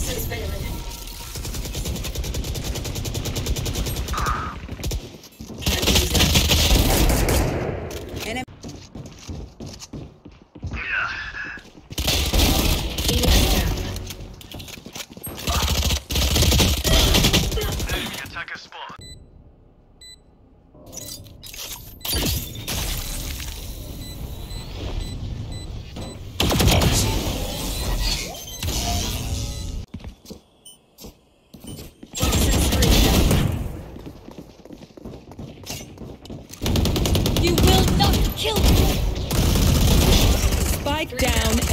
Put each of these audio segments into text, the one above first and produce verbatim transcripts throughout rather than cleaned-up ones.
Toxins failing. Can't use that. Enemy. Phoenix down. Enemy attacker spawn. You will not kill me! Spike down A.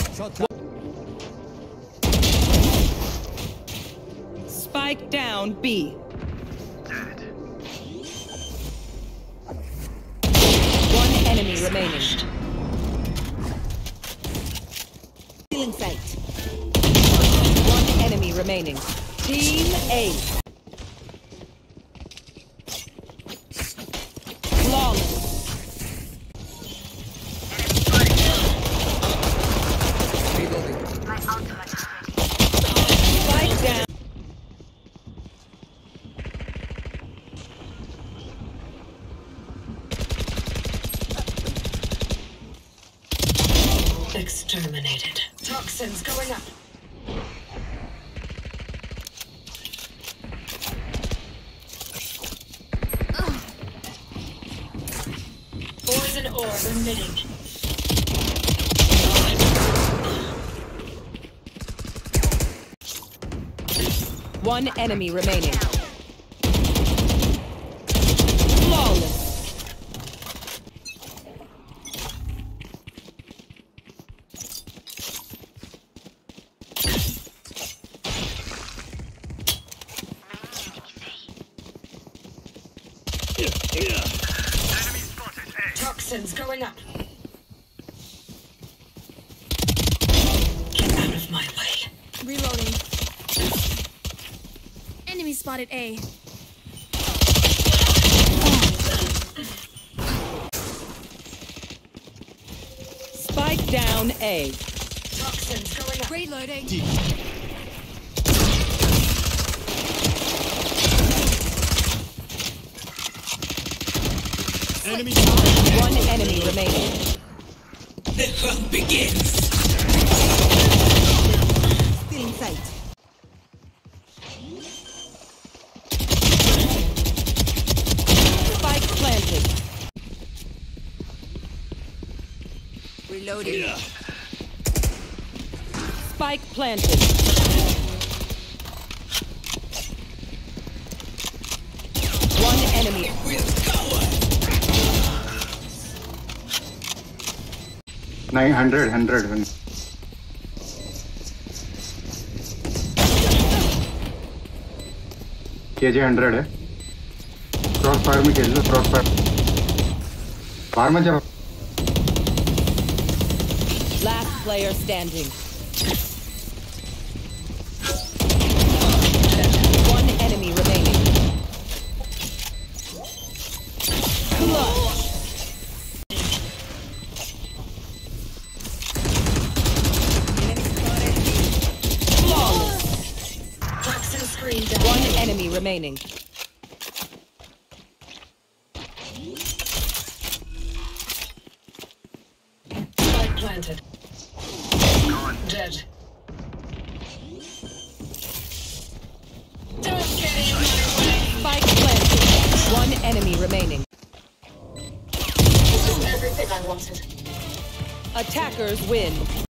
Spike down B. Dead. One enemy remaining. Feeling sight. One enemy remaining. Team A. Flawless. Spike down. Exterminated. Toxins going up. Poison orb emitting. One enemy remaining. Flawless. Enemy spotted A. Toxins going up. Get out of my way. Reloading. Enemy spotted A. Spike down A. Toxins going up. Reloading. Enemy One enemy remaining. The hunt begins. Still in sight. Spike planted. Reloading. Spike planted. One enemy. nine hundred, one hundred. K G hundred है Crossfire में खेल लो cross fire fire में जब Last player standing. One enemy remaining. Clutch. Flawless. Toxin screen down. One enemy remaining. Spike planted. Dead. Don't get in my way. Spike planted. One enemy remaining. This is everything I wanted. Attackers win.